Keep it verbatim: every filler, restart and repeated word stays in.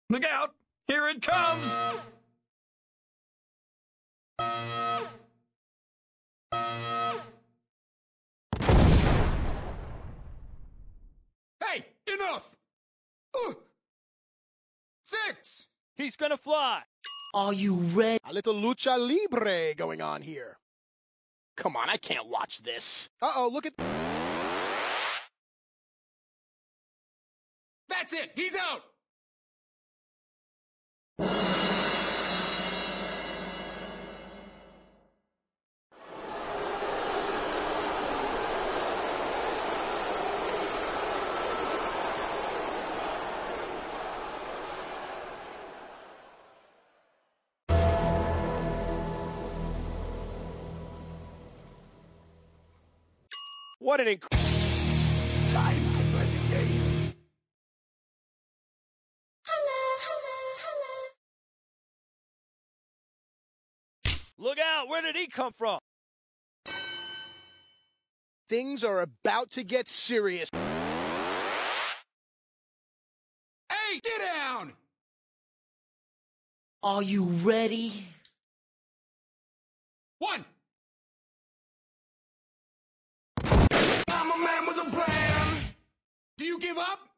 Look out! Here it comes! Hey! Enough! Uh, six! He's gonna fly! Are you ready? A little lucha libre going on here. Come on, I can't watch this. Uh-oh, look at... That's it! He's out! What an incredible... Time to play the game. Look out! Where did he come from? Things are about to get serious. Hey! Get down! Are you ready? One! I'm a man with a plan! Do you give up?